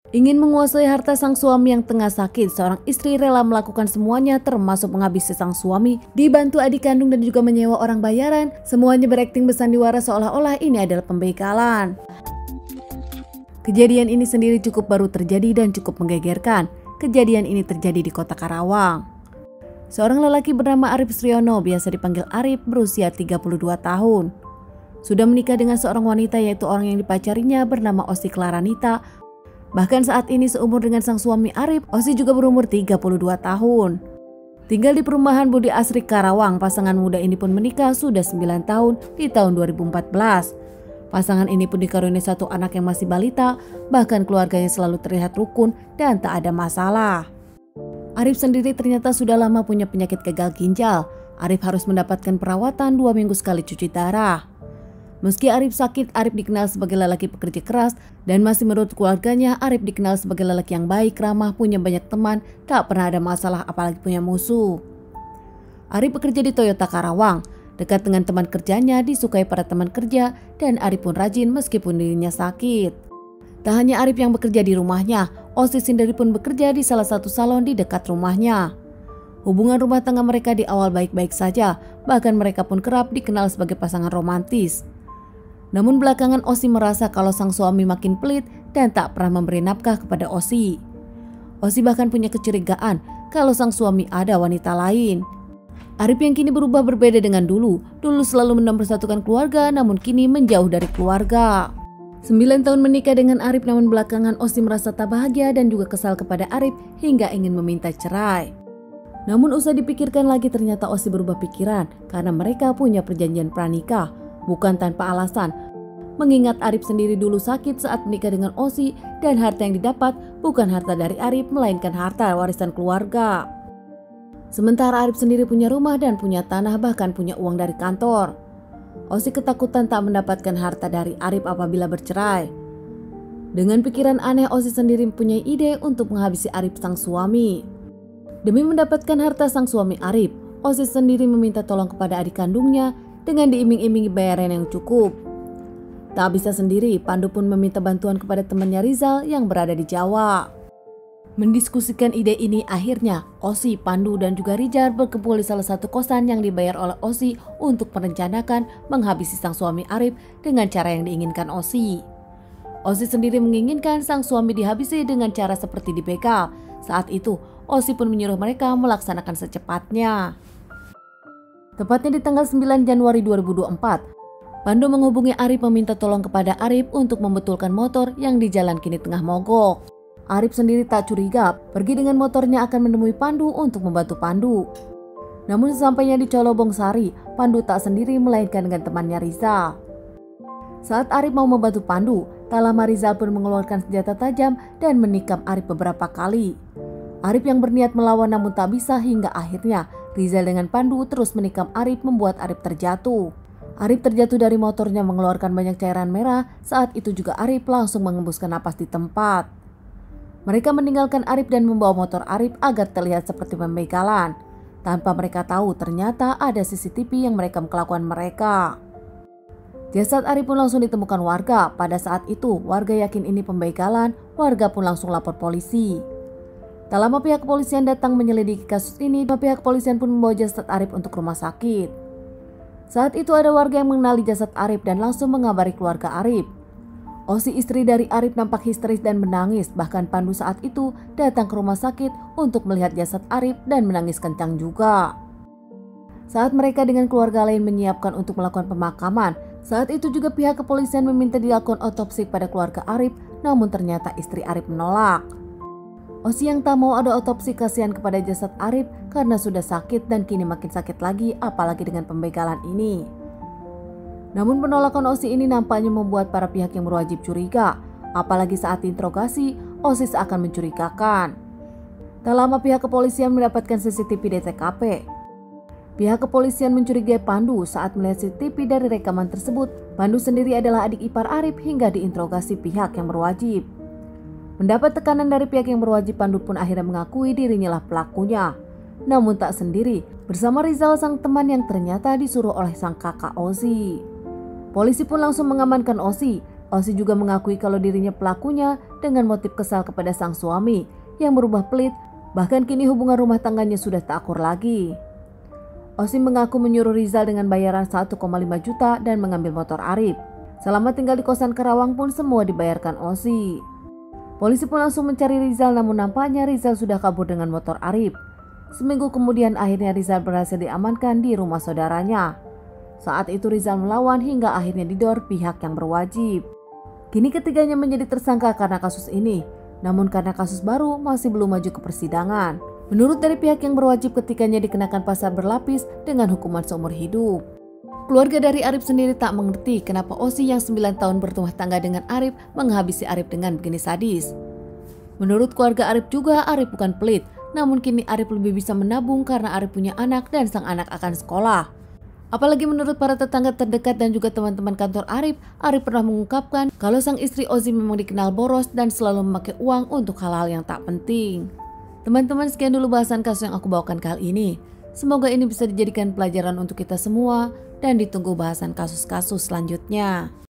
Ingin menguasai harta sang suami yang tengah sakit, seorang istri rela melakukan semuanya termasuk menghabisi sang suami, dibantu adik kandung dan juga menyewa orang bayaran. Semuanya berakting bersandiwara seolah-olah ini adalah pembegalan. Kejadian ini sendiri cukup baru terjadi dan cukup menggegerkan. Kejadian ini terjadi di kota Karawang. Seorang lelaki bernama Arif Sriono, biasa dipanggil Arif, berusia 32 tahun. Sudah menikah dengan seorang wanita, yaitu orang yang dipacarinya bernama Osi Klaranita. Bahkan saat ini seumur dengan sang suami Arif, Osi juga berumur 32 tahun. Tinggal di perumahan Budi Asri Karawang, pasangan muda ini pun menikah sudah 9 tahun di tahun 2014. Pasangan ini pun dikaruniai satu anak yang masih balita, bahkan keluarganya selalu terlihat rukun dan tak ada masalah. Arif sendiri ternyata sudah lama punya penyakit gagal ginjal. Arif harus mendapatkan perawatan 2 minggu sekali cuci darah. Meski Arif sakit, Arif dikenal sebagai lelaki pekerja keras dan masih menurut keluarganya Arif dikenal sebagai lelaki yang baik, ramah, punya banyak teman, tak pernah ada masalah apalagi punya musuh. Arif bekerja di Toyota Karawang, dekat dengan teman kerjanya, disukai para teman kerja, dan Arif pun rajin meskipun dirinya sakit. Tak hanya Arif yang bekerja di rumahnya, Osi sendiri pun bekerja di salah satu salon di dekat rumahnya. Hubungan rumah tangga mereka di awal baik-baik saja, bahkan mereka pun kerap dikenal sebagai pasangan romantis. Namun belakangan Osi merasa kalau sang suami makin pelit dan tak pernah memberi nafkah kepada Osi. Osi bahkan punya kecurigaan kalau sang suami ada wanita lain. Arif yang kini berubah berbeda dengan dulu. Dulu selalu mempersatukan keluarga, namun kini menjauh dari keluarga. 9 tahun menikah dengan Arif, namun belakangan Osi merasa tak bahagia dan juga kesal kepada Arif hingga ingin meminta cerai. Namun usai dipikirkan lagi, ternyata Osi berubah pikiran karena mereka punya perjanjian pranikah. Bukan tanpa alasan, mengingat Arif sendiri dulu sakit saat menikah dengan Osi dan harta yang didapat bukan harta dari Arif melainkan harta warisan keluarga. Sementara Arif sendiri punya rumah dan punya tanah, bahkan punya uang dari kantor. Osi ketakutan tak mendapatkan harta dari Arif apabila bercerai. Dengan pikiran aneh, Osi sendiri mempunyai ide untuk menghabisi Arif sang suami. Demi mendapatkan harta sang suami Arif, Osi sendiri meminta tolong kepada adik kandungnya dengan diiming-imingi bayaran yang cukup. Tak bisa sendiri, Pandu pun meminta bantuan kepada temannya Rizal yang berada di Jawa. Mendiskusikan ide ini, akhirnya Osi, Pandu dan juga Rizal berkumpul di salah satu kosan yang dibayar oleh Osi untuk merencanakan menghabisi sang suami Arif dengan cara yang diinginkan Osi. Osi sendiri menginginkan sang suami dihabisi dengan cara seperti dibegal. Saat itu, Osi pun menyuruh mereka melaksanakan secepatnya. Tepatnya di tanggal 9 Januari 2024, Pandu menghubungi Arif meminta tolong kepada Arif untuk membetulkan motor yang di jalan kini tengah mogok. Arif sendiri tak curiga, pergi dengan motornya akan menemui Pandu untuk membantu Pandu. Namun sesampainya di Colobong Sari, Pandu tak sendiri melainkan dengan temannya Rizal. Saat Arif mau membantu Pandu, tak lama Rizal pun mengeluarkan senjata tajam dan menikam Arif beberapa kali. Arif yang berniat melawan namun tak bisa hingga akhirnya Rizal dengan Pandu terus menikam Arif membuat Arif terjatuh. Arif terjatuh dari motornya mengeluarkan banyak cairan merah. Saat itu juga Arif langsung mengembuskan napas di tempat. Mereka meninggalkan Arif dan membawa motor Arif agar terlihat seperti pembegalan. Tanpa mereka tahu ternyata ada CCTV yang merekam kelakuan mereka. Jasad Arif pun langsung ditemukan warga. Pada saat itu warga yakin ini pembegalan. Warga pun langsung lapor polisi. Tak lama pihak kepolisian datang menyelidiki kasus ini. Pihak kepolisian pun membawa jasad Arif untuk rumah sakit. Saat itu ada warga yang mengenali jasad Arif dan langsung mengabari keluarga Arif. Osi, istri dari Arif, nampak histeris dan menangis. Bahkan Pandu saat itu datang ke rumah sakit untuk melihat jasad Arif dan menangis kencang juga. Saat mereka dengan keluarga lain menyiapkan untuk melakukan pemakaman, saat itu juga pihak kepolisian meminta dilakukan otopsi pada keluarga Arif, namun ternyata istri Arif menolak. Osi yang tak mau ada otopsi kasihan kepada jasad Arif karena sudah sakit dan kini makin sakit lagi apalagi dengan pembegalan ini. Namun penolakan Osi ini nampaknya membuat para pihak yang berwajib curiga, apalagi saat interogasi Osi seakan mencurigakan. Tak lama pihak kepolisian mendapatkan CCTV di TKP. Pihak kepolisian mencurigai Pandu saat melihat CCTV dari rekaman tersebut. Pandu sendiri adalah adik ipar Arif hingga diinterogasi pihak yang berwajib. Mendapat tekanan dari pihak yang berwajib, Pandu pun akhirnya mengakui dirinya lah pelakunya. Namun tak sendiri, bersama Rizal sang teman yang ternyata disuruh oleh sang kakak Osi. Polisi pun langsung mengamankan Osi Osi juga mengakui kalau dirinya pelakunya dengan motif kesal kepada sang suami yang berubah pelit, bahkan kini hubungan rumah tangganya sudah tak akur lagi. Osi mengaku menyuruh Rizal dengan bayaran 1,5 juta dan mengambil motor Arif. Selama tinggal di kosan Karawang pun semua dibayarkan Osi. Polisi pun langsung mencari Rizal, namun nampaknya Rizal sudah kabur dengan motor Arif. Seminggu kemudian akhirnya Rizal berhasil diamankan di rumah saudaranya. Saat itu Rizal melawan hingga akhirnya didor pihak yang berwajib. Kini ketiganya menjadi tersangka karena kasus ini, namun karena kasus baru masih belum maju ke persidangan. Menurut dari pihak yang berwajib, ketiganya dikenakan pasal berlapis dengan hukuman seumur hidup. Keluarga dari Arif sendiri tak mengerti kenapa Osi yang 9 tahun berumah tangga dengan Arif menghabisi Arif dengan begini sadis. Menurut keluarga Arif juga, Arif bukan pelit, namun kini Arif lebih bisa menabung karena Arif punya anak dan sang anak akan sekolah. Apalagi menurut para tetangga terdekat dan juga teman-teman kantor Arif pernah mengungkapkan kalau sang istri Ozi memang dikenal boros dan selalu memakai uang untuk hal-hal yang tak penting. Teman-teman, sekian dulu bahasan kasus yang aku bawakan kali ini. Semoga ini bisa dijadikan pelajaran untuk kita semua dan ditunggu bahasan kasus-kasus selanjutnya.